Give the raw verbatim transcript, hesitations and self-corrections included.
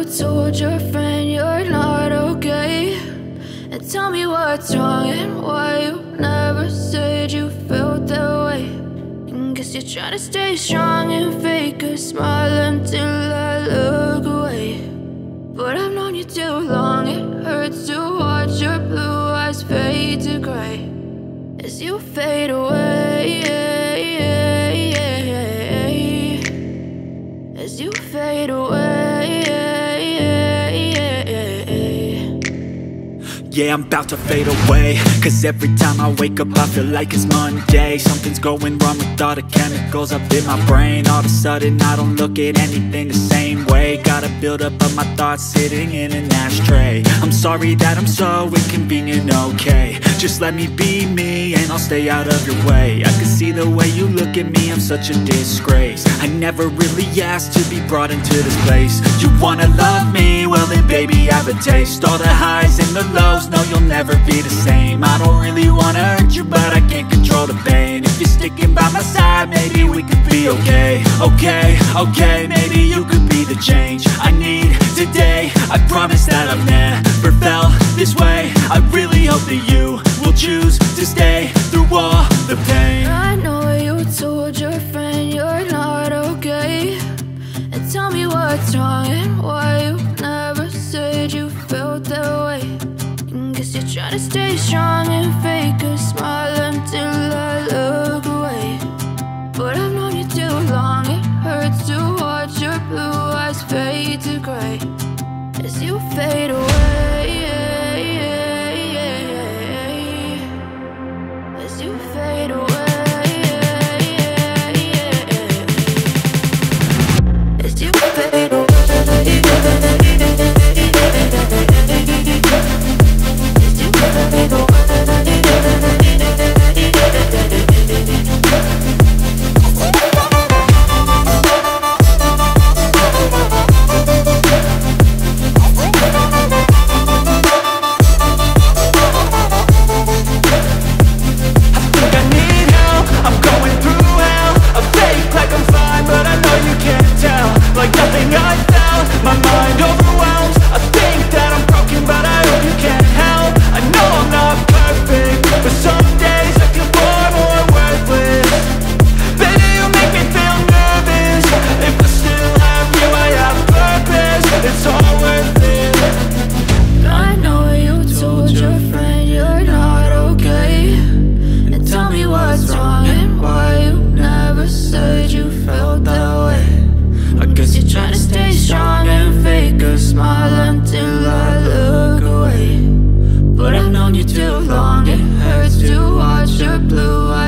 told your friend you're not okay, and tell me what's wrong and why you never said you felt that way. And guess you're trying to stay strong and fake a smile until I look away. But I've known you too long, it hurts to watch your blue eyes fade to gray as you fade away, as you fade away. Yeah, I'm about to fade away, cause every time I wake up I feel like it's Monday. Something's going wrong with all the chemicals up in my brain. All of a sudden I don't look at anything the same way. Got a build up of my thoughts sitting in an ashtray. I'm sorry that I'm so inconvenient, okay. Just let me be me and I'll stay out of your way. I can see the way you look at me, I'm such a disgrace. I never really asked to be brought into this place. You wanna love me? Well then baby, have a taste. All the highs and the lows, no, you'll never be the same. I don't really wanna hurt you, but I can't control the pain. If you're sticking by my side, maybe we could be okay. Okay, okay, maybe you could be the change I need today. I promise that I've never felt this way. I really hope that you will choose to stay through all the pain. I know you told your friend you're not okay, and tell me what's wrong and why you never said you felt that way. Guess you're trying to stay strong and fake a smile until I look away. But I've known you too long, it hurts to watch your blue eyes fade to gray as you fade away, as you fade away, as you fade away. Too long, it hurts to watch your blue eyes